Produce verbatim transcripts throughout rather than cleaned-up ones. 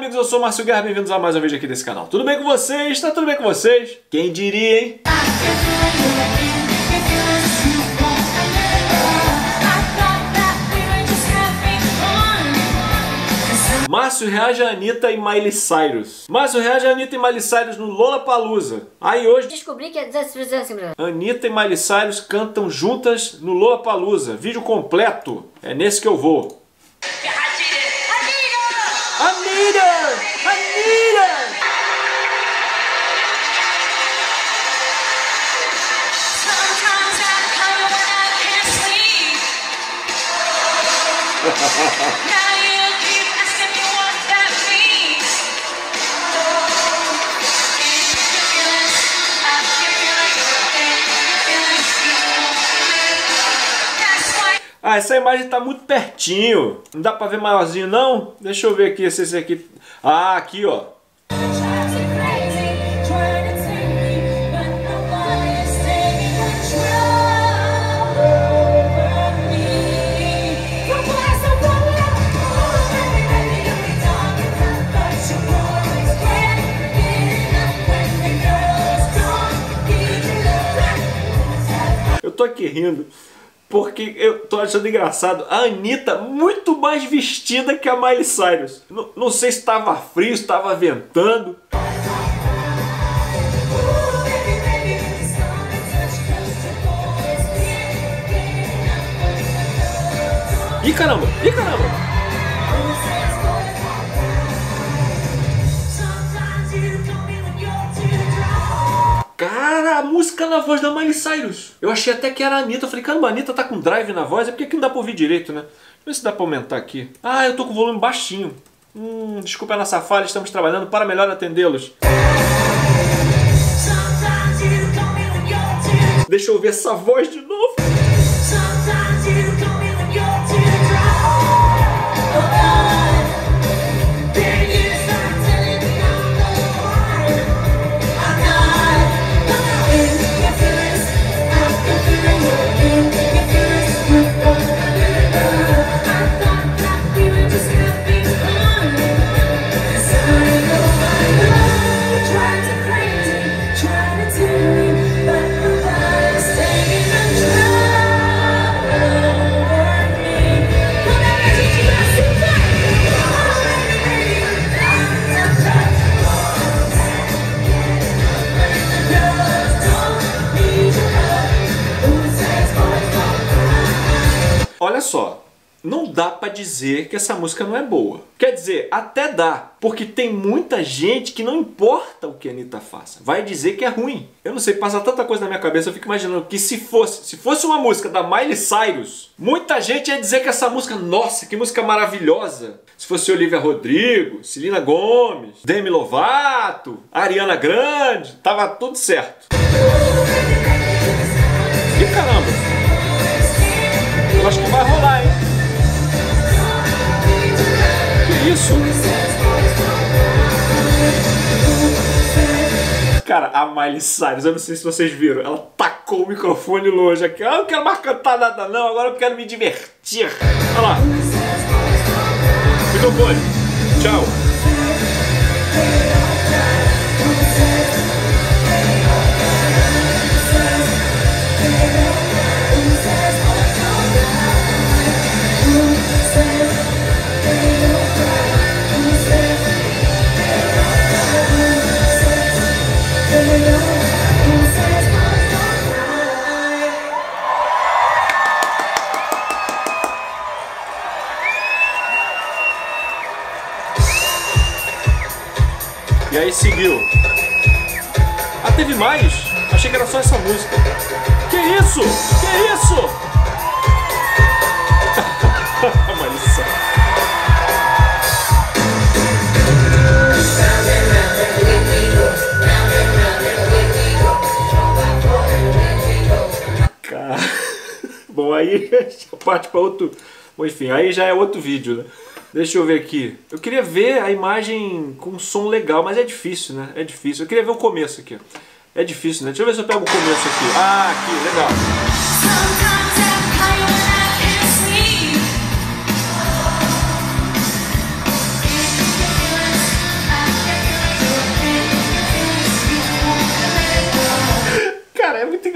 amigos, eu sou o Márcio Guerra, bem-vindos a mais um vídeo aqui desse canal. Tudo bem com vocês? Tá tudo bem com vocês? Quem diria, hein? Márcio reage a Anitta e Miley Cyrus. Márcio reage a Anitta e Miley Cyrus no Lollapalooza. Aí hoje... Descobri que é... Anitta e Miley Cyrus cantam juntas no Lollapalooza. Vídeo completo. É nesse que eu vou. Anitta! Anitta! Ah, essa imagem tá muito pertinho. Não dá pra ver maiorzinho, não? Deixa eu ver aqui se esse aqui... Ah, aqui, ó. Eu tô aqui rindo porque eu tô achando engraçado a Anitta muito mais vestida que a Miley Cyrus. N não sei se estava frio, se estava ventando. Ih, caramba! Ih, caramba! Cara, a música na voz da Miley Cyrus. Eu achei até que era a Anitta. Eu falei, caramba, a Anitta tá com drive na voz. É porque aqui não dá pra ouvir direito, né? Deixa eu ver se dá pra aumentar aqui. Ah, eu tô com o volume baixinho. Hum, desculpa a nossa falha, estamos trabalhando para melhor atendê-los. Deixa eu ouvir essa voz de novo. Olha só, não dá pra dizer que essa música não é boa. Quer dizer, até dá, porque tem muita gente que não importa o que a Anitta faça, vai dizer que é ruim. Eu não sei, passa tanta coisa na minha cabeça, eu fico imaginando que se fosse, se fosse uma música da Miley Cyrus, muita gente ia dizer que essa música, nossa, que música maravilhosa. Se fosse Olivia Rodrigo, Selena Gomez, Demi Lovato, Ariana Grande, tava tudo certo. E caramba! Eu acho que vai rolar, hein? Que isso? Cara, a Miley Cyrus, eu não sei se vocês viram, ela tacou o microfone longe aqui. Ah, eu não quero mais cantar nada não, agora eu quero me divertir. Olha lá. Microfone. Tchau. E aí seguiu. Ah, teve mais? Achei que era só essa música. Que isso? Que isso? Malícia. Cara. Bom, aí já parte para outro... Bom, enfim, aí já é outro vídeo, né? Deixa eu ver aqui. Eu queria ver a imagem com som legal, mas é difícil, né? É difícil. Eu queria ver o começo aqui. É difícil, né? Deixa eu ver se eu pego o começo aqui. Ah, aqui, legal.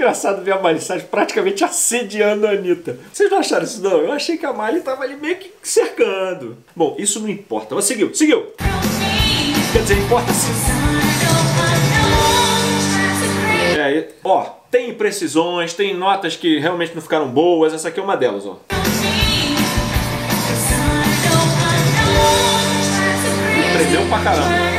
engraçado ver a Miley Cyrus praticamente assediando a Anitta. Vocês não acharam isso não? Eu achei que a Miley tava ali meio que cercando. Bom, isso não importa. Mas seguiu, seguiu. Quer dizer, importa sim. É, ó, tem imprecisões, tem notas que realmente não ficaram boas. Essa aqui é uma delas, ó. Tremeu pra caramba.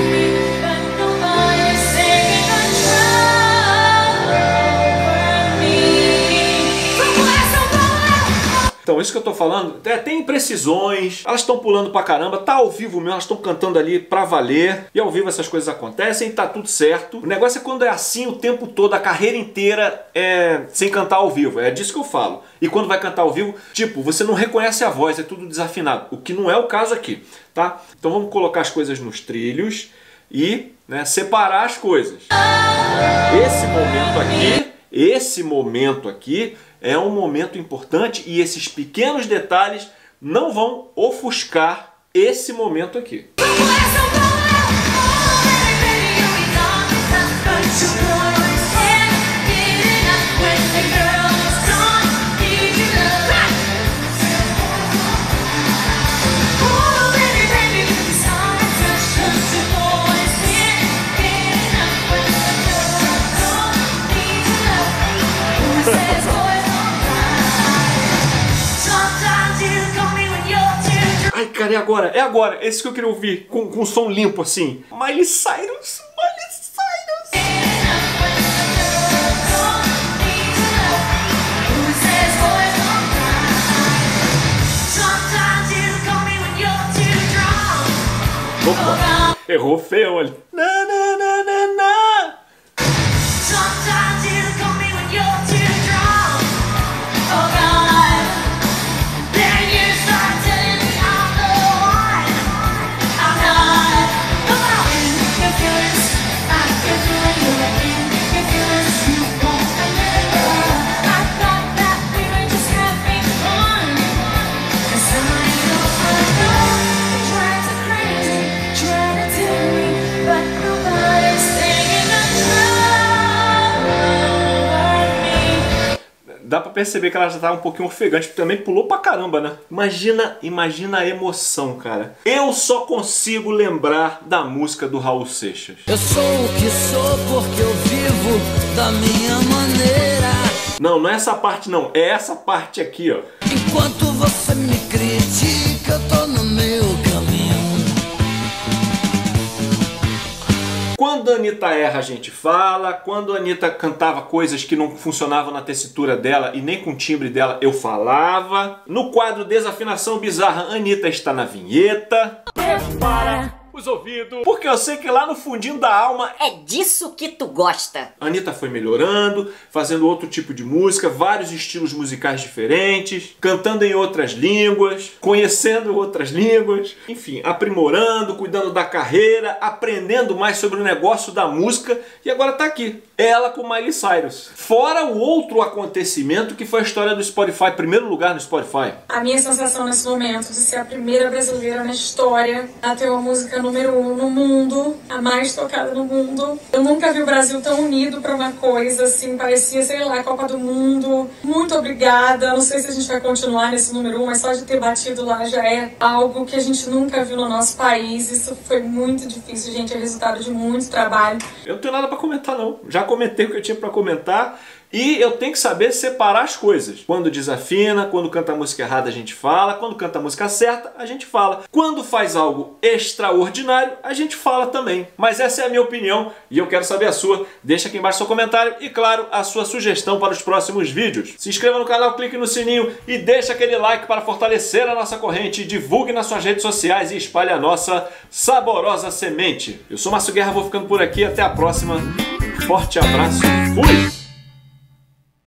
Então, isso que eu tô falando, é, tem imprecisões, elas estão pulando pra caramba, tá ao vivo mesmo, elas estão cantando ali pra valer, e ao vivo essas coisas acontecem, tá tudo certo. O negócio é quando é assim o tempo todo, a carreira inteira, é, sem cantar ao vivo, é disso que eu falo. E quando vai cantar ao vivo, tipo, você não reconhece a voz, é tudo desafinado, o que não é o caso aqui, tá? Então vamos colocar as coisas nos trilhos e, né, separar as coisas. Esse momento aqui, esse momento aqui, é um momento importante e esses pequenos detalhes não vão ofuscar esse momento aqui. Ai, cara, é agora, é agora. É isso que eu queria ouvir, com, com som limpo assim. Miley Cyrus, Miley Cyrus. Opa, errou feio, olha. Na, na, na, na, na. Dá pra perceber que ela já tá um pouquinho ofegante, também pulou pra caramba, né? Imagina, imagina a emoção, cara. Eu só consigo lembrar da música do Raul Seixas. Eu sou o que sou porque eu vivo da minha maneira. Não, não é essa parte não, é essa parte aqui, ó. Enquanto você me critica, eu tô no meu caminho. Quando a Anitta erra, a gente fala. Quando a Anitta cantava coisas que não funcionavam na tessitura dela e nem com o timbre dela, eu falava. No quadro Desafinação Bizarra, a Anitta está na vinheta. Prepara os ouvidos, porque eu sei que lá no fundinho da alma é disso que tu gosta. A Anitta foi melhorando, fazendo outro tipo de música, vários estilos musicais diferentes, cantando em outras línguas, conhecendo outras línguas, enfim, aprimorando, cuidando da carreira, aprendendo mais sobre o negócio da música, e agora tá aqui, ela com Miley Cyrus. Fora o outro acontecimento que foi a história do Spotify, primeiro lugar no Spotify. A minha sensação nesse momento de ser a primeira brasileira na história a ter uma música número um no mundo, a mais tocada no mundo. Eu nunca vi o Brasil tão unido pra uma coisa, assim, parecia, sei lá, Copa do Mundo. Muito obrigada, não sei se a gente vai continuar nesse número um, mas só de ter batido lá já é algo que a gente nunca viu no nosso país. Isso foi muito difícil, gente, é resultado de muito trabalho. Eu não tenho nada pra comentar não, já comentei o que eu tinha pra comentar. E eu tenho que saber separar as coisas. Quando desafina, quando canta a música errada a gente fala, quando canta a música certa a gente fala. Quando faz algo extraordinário a gente fala também. Mas essa é a minha opinião e eu quero saber a sua. Deixa aqui embaixo seu comentário e, claro, a sua sugestão para os próximos vídeos. Se inscreva no canal, clique no sininho e deixa aquele like para fortalecer a nossa corrente. Divulgue nas suas redes sociais e espalhe a nossa saborosa semente. Eu sou Márcio Guerra, vou ficando por aqui. Até a próxima. Forte abraço. Fui!